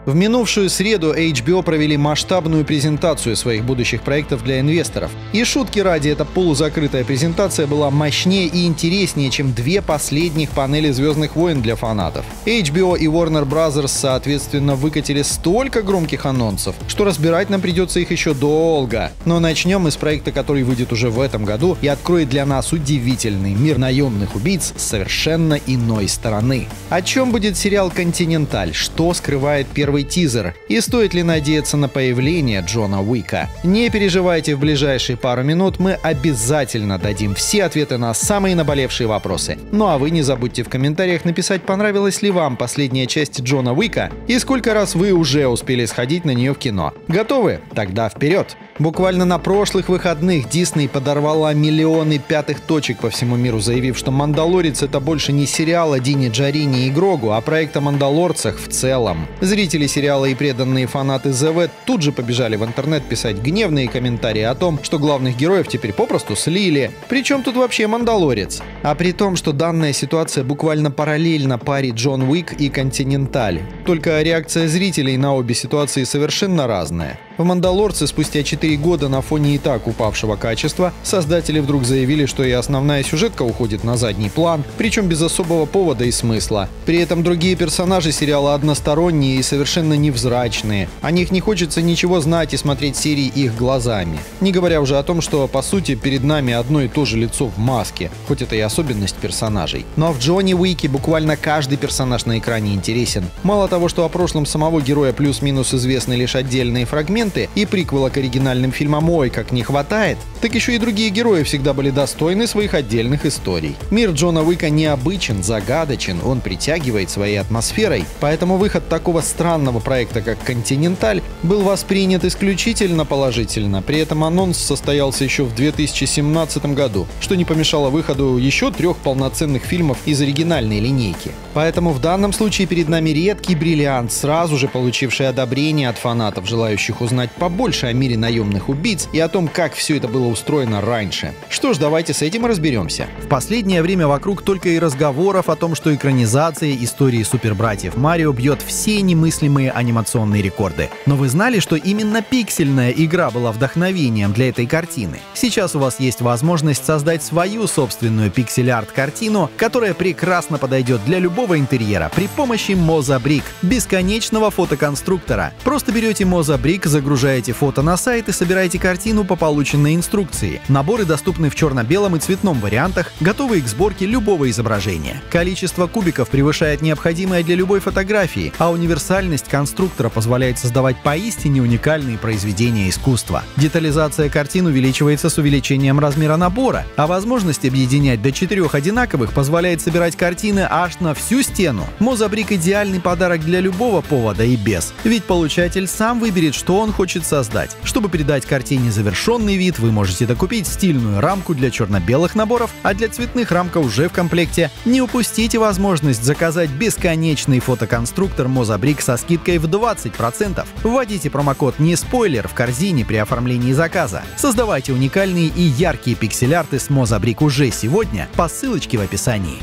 В минувшую среду HBO провели масштабную презентацию своих будущих проектов для инвесторов. И шутки ради, эта полузакрытая презентация была мощнее и интереснее, чем две последних панели «Звездных войн» для фанатов. HBO и Warner Bros. Соответственно выкатили столько громких анонсов, что разбирать нам придется их еще долго. Но начнем мы с проекта, который выйдет уже в этом году и откроет для нас удивительный мир наемных убийц с совершенно иной стороны. О чем будет сериал «Континенталь», что скрывает первый тизер и стоит ли надеяться на появление Джона Уика? Не переживайте, в ближайшие пару минут мы обязательно дадим все ответы на самые наболевшие вопросы. Ну а вы не забудьте в комментариях написать, понравилась ли вам последняя часть Джона Уика и сколько раз вы уже успели сходить на нее в кино. Готовы? Тогда вперед! Буквально на прошлых выходных Disney подорвала миллионы пятых точек по всему миру, заявив, что «Мандалорец» — это больше не сериал о Дине Джарини и Грогу, а проект о мандалорцах в целом. Зрители сериала и преданные фанаты ЗВ тут же побежали в интернет писать гневные комментарии о том, что главных героев теперь попросту слили. Причем тут вообще «Мандалорец»? А при том, что данная ситуация буквально параллельна паре Джон Уик и Континенталь. Только реакция зрителей на обе ситуации совершенно разная. В «Мандалорце» спустя 4 года на фоне и так упавшего качества создатели вдруг заявили, что и основная сюжетка уходит на задний план, причем без особого повода и смысла. При этом другие персонажи сериала односторонние и совершенно невзрачные. О них не хочется ничего знать и смотреть серии их глазами. Не говоря уже о том, что по сути перед нами одно и то же лицо в маске, хоть это и особенность персонажей. Но в Джонни Уике буквально каждый персонаж на экране интересен. Мало того, что о прошлом самого героя плюс-минус известны лишь отдельные фрагменты, и приквела к оригинальным фильмам ой как не хватает, так еще и другие герои всегда были достойны своих отдельных историй. Мир Джона Уика необычен, загадочен, он притягивает своей атмосферой, поэтому выход такого странного проекта, как «Континенталь», был воспринят исключительно положительно. При этом анонс состоялся еще в 2017 году, что не помешало выходу еще 3 полноценных фильмов из оригинальной линейки. Поэтому в данном случае перед нами редкий бриллиант, сразу же получивший одобрение от фанатов, желающих узнать побольше о мире наемных убийц и о том, как все это было устроено раньше. Что ж, давайте с этим и разберемся. В последнее время вокруг только и разговоров о том, что экранизация истории супербратьев Марио бьет все немыслимые анимационные рекорды. Но вы знали, что именно пиксельная игра была вдохновением для этой картины? Сейчас у вас есть возможность создать свою собственную пиксель-арт-картину, которая прекрасно подойдет для любого интерьера при помощи Mozabrick, бесконечного фотоконструктора. Просто берете Mozabrick, загружаете фото на сайт и собираете картину по полученной инструкции. Наборы доступны в черно-белом и цветном вариантах, готовые к сборке любого изображения. Количество кубиков превышает необходимое для любой фотографии, а универсальность конструктора позволяет создавать поистине уникальные произведения искусства. Детализация картин увеличивается с увеличением размера набора, а возможность объединять до 4 одинаковых позволяет собирать картины аж на всю стену. Mozabrick — идеальный подарок для любого повода и без, ведь получатель сам выберет, что он хочет создать. Чтобы придать картине завершенный вид, вы можете докупить стильную рамку для черно-белых наборов, а для цветных рамка уже в комплекте. Не упустите возможность заказать бесконечный фотоконструктор Mozabrick со скидкой в 20%. Вводите промокод «NeSpoiler» в корзине при оформлении заказа. Создавайте уникальные и яркие пиксель-арты с Mozabrick уже сегодня по ссылочке в описании.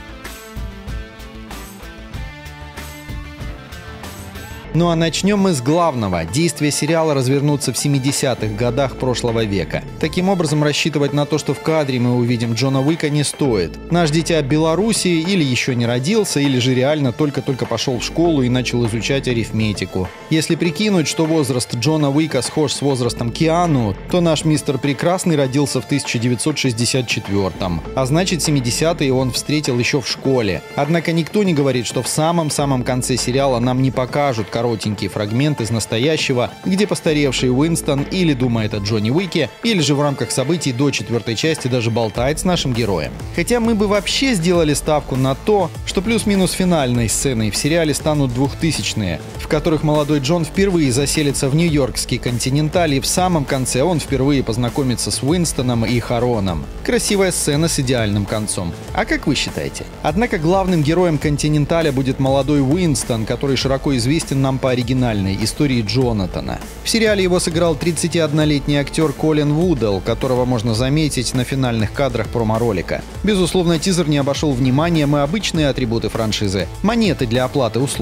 Ну а начнем мы с главного. Действия сериала развернутся в 70-х годах прошлого века. Таким образом, рассчитывать на то, что в кадре мы увидим Джона Уика, не стоит. Наш дитя Белоруссии или еще не родился, или же реально только-только пошел в школу и начал изучать арифметику. Если прикинуть, что возраст Джона Уика схож с возрастом Киану, то наш мистер Прекрасный родился в 1964-м. А значит, 70-е он встретил еще в школе. Однако никто не говорит, что в самом-самом конце сериала нам не покажут коротенький фрагмент из настоящего, где постаревший Уинстон или думает о Джонни Уике, или же в рамках событий до 4-й части даже болтает с нашим героем. Хотя мы бы вообще сделали ставку на то, что плюс-минус финальной сценой в сериале станут 2000-е, в которых молодой Джон впервые заселится в нью-йоркский Континенталь, и в самом конце он впервые познакомится с Уинстоном и Хароном. Красивая сцена с идеальным концом. А как вы считаете? Однако главным героем Континенталя будет молодой Уинстон, который широко известен нам по оригинальной истории Джонатана. В сериале его сыграл 31-летний актер Колин Вудел, которого можно заметить на финальных кадрах промо-ролика. Безусловно, тизер не обошел вниманием и обычные атрибуты франшизы — монеты для оплаты услуг. В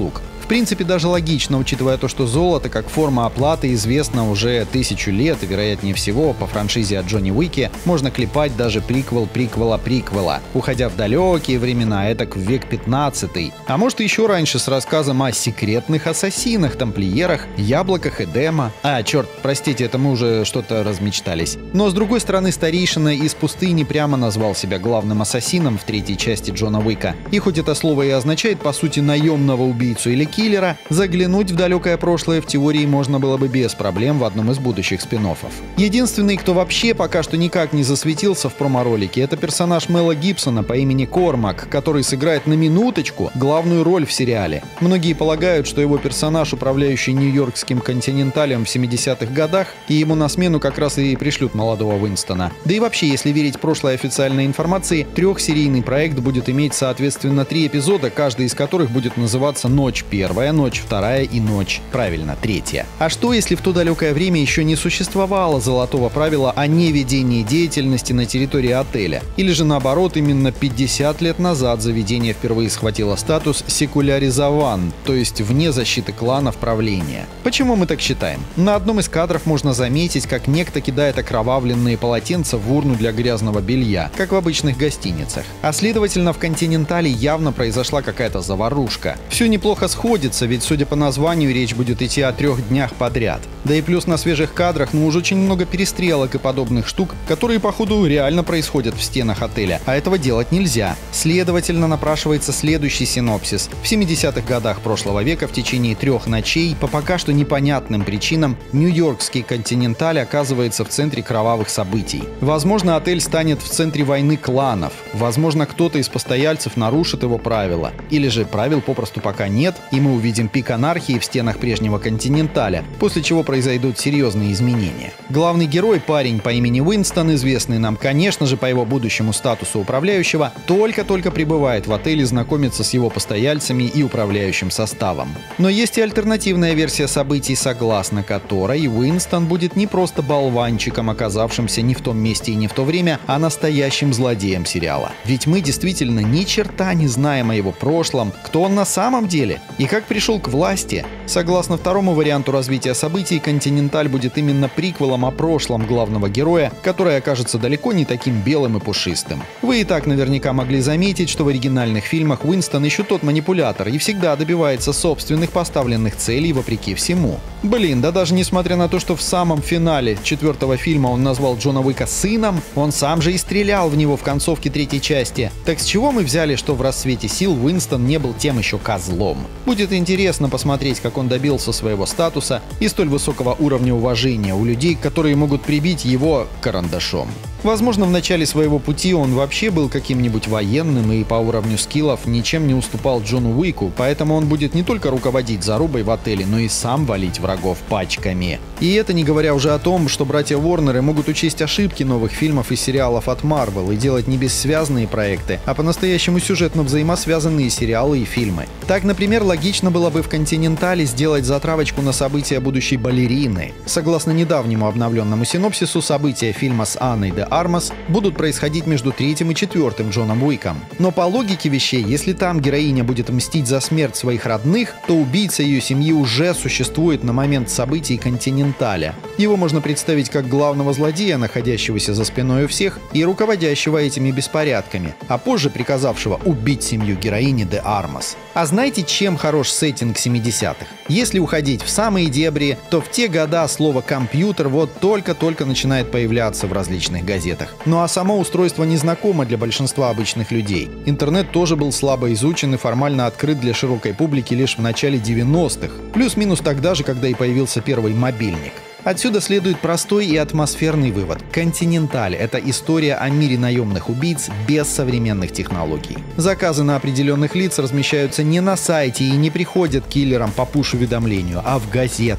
принципе, даже логично, учитывая то, что золото как форма оплаты известно уже 1000 лет, и, вероятнее всего, по франшизе о Джонни Уике можно клепать даже приквел приквела, уходя в далекие времена, этак в век 15. А может, еще раньше с рассказом о секретных ассасинах, тамплиерах, яблоках Эдема. Черт, простите, это мы уже что-то размечтались. Но, с другой стороны, старейшина из пустыни прямо назвал себя главным ассасином в третьей части Джона Уика. И хоть это слово и означает, по сути, наемного убийцу или киллера, заглянуть в далекое прошлое в теории можно было бы без проблем в одном из будущих спин-оффов. Единственный, кто вообще пока что никак не засветился в промо-ролике, это персонаж Мела Гибсона по имени Кормак, который сыграет на минуточку главную роль в сериале. Многие полагают, что его персонаж, управляющий нью-йоркским континенталем в 70-х годах, и ему на смену как раз и пришлют молодого Уинстона. Да и вообще, если верить прошлой официальной информации, трехсерийный проект будет иметь соответственно 3 эпизода, каждый из которых будет называться «Ночь первая», «Ночь вторая» и «Ночь», правильно, третья. А что, если в то далекое время еще не существовало золотого правила о неведении деятельности на территории отеля? Или же наоборот, именно 50 лет назад заведение впервые схватило статус секуляризован, то есть вне защиты кланов правления. Почему мы так считаем? На одном из кадров можно заметить, как некто кидает окровавленные полотенца в урну для грязного белья, как в обычных гостиницах. А следовательно, в «Континентале» явно произошла какая-то заварушка. Все неплохо сходится, ведь, судя по названию, речь будет идти о 3 днях подряд. Да и плюс на свежих кадрах, уж очень много перестрелок и подобных штук, которые, походу, реально происходят в стенах отеля, а этого делать нельзя. Следовательно, напрашивается следующий синопсис. В 70-х годах прошлого века в течение 3 ночей по пока что непонятным причинам нью-йоркский «Континенталь» оказывается в центре кровавых событий. Возможно, отель станет в центре войны кланов. Возможно, кто-то из постояльцев нарушит его правила. Или же правил попросту пока нет, и мы увидим пик анархии в стенах прежнего «Континенталя», после чего произойдут серьезные изменения. Главный герой, парень по имени Уинстон, известный нам, конечно же, по его будущему статусу управляющего, только-только прибывает в отель и знакомится с его постояльцами и управляющим составом. Но есть и альтернативная версия событий, согласно которой Уинстон будет не просто болванчиком, оказавшимся не в том месте и не в то время, а настоящим злодеем сериала. Ведь мы действительно ни черта не знаем о его прошлом, кто он на самом деле и как пришел к власти. Согласно второму варианту развития событий, «Континенталь» будет именно приквелом о прошлом главного героя, который окажется далеко не таким белым и пушистым. Вы и так наверняка могли заметить, что в оригинальных фильмах Уинстон еще тот манипулятор и всегда добивается собственных поставленных целей вопреки всему. Да даже несмотря на то, что в самом финале 4-го фильма он назвал Джона Уика сыном, он сам же и стрелял в него в концовке 3-й части. Так с чего мы взяли, что в «Рассвете сил» Уинстон не был тем еще козлом? Будет интересно посмотреть, как он добился своего статуса и столь высокого уровня уважения у людей, которые могут прибить его карандашом. Возможно, в начале своего пути он вообще был каким-нибудь военным и по уровню скиллов ничем не уступал Джону Уику, поэтому он будет не только руководить зарубой в отеле, но и сам валить врагов пачками. И это не говоря уже о том, что братья Уорнеры могут учесть ошибки новых фильмов и сериалов от Marvel и делать не бессвязные проекты, а по-настоящему сюжетно взаимосвязанные сериалы и фильмы. Так, например, логично было бы в «Континентале» сделать затравочку на события будущей балерины. Согласно недавнему обновленному синопсису, события фильма с Анной де Армас будут происходить между 3-м и 4-м Джоном Уиком. Но по логике вещей, если там героиня будет мстить за смерть своих родных, то убийца ее семьи уже существует на момент событий «Континенталя». Его можно представить как главного злодея, находящегося за спиной у всех и руководящего этими беспорядками, а позже приказавшего убить семью героини де Армас. А знаете, чем хорош сеттинг 70-х? Если уходить в самые дебри, то в те года слово «компьютер» вот только-только начинает появляться в различных газетах. Ну а само устройство не знакомо для большинства обычных людей. Интернет тоже был слабо изучен и формально открыт для широкой публики лишь в начале 90-х. Плюс-минус тогда же, когда и появился первый мобильник. Отсюда следует простой и атмосферный вывод. «Континенталь» — это история о мире наемных убийц без современных технологий. Заказы на определенных лиц размещаются не на сайте и не приходят киллерам по пуш-уведомлению, а в газетах.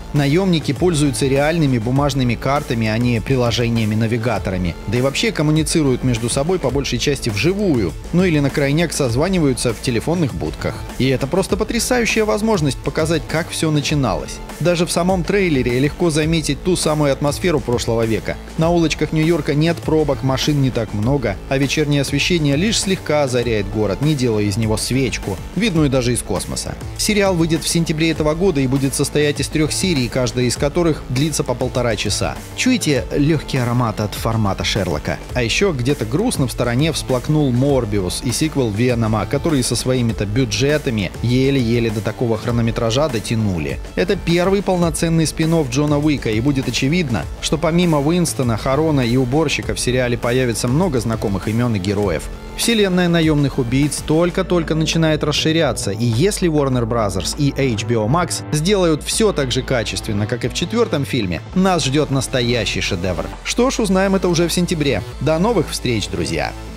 Наемники пользуются реальными бумажными картами, а не приложениями-навигаторами. Да и вообще коммуницируют между собой по большей части вживую, ну или на крайняк созваниваются в телефонных будках. И это просто потрясающая возможность показать, как все начиналось. Даже в самом трейлере легко заметить ту самую атмосферу прошлого века. На улочках Нью-Йорка нет пробок, машин не так много, а вечернее освещение лишь слегка озаряет город, не делая из него свечку, видную даже из космоса. Сериал выйдет в сентябре этого года и будет состоять из 3 серий, каждая из которых длится по 1,5 часа. Чуете легкий аромат от формата Шерлока? А еще где-то грустно в стороне всплакнул Морбиус и сиквел Венома, которые со своими-то бюджетами еле-еле до такого хронометража дотянули. Это первый полноценный спин-офф Джона Уика, и будет очевидно, что помимо Уинстона, Харона и уборщика в сериале появится много знакомых имен и героев. Вселенная наемных убийц только-только начинает расширяться, и если Warner Bros. И HBO Max сделают все так же качественно, как и в 4-м фильме, нас ждет настоящий шедевр. Что ж, узнаем это уже в сентябре. До новых встреч, друзья!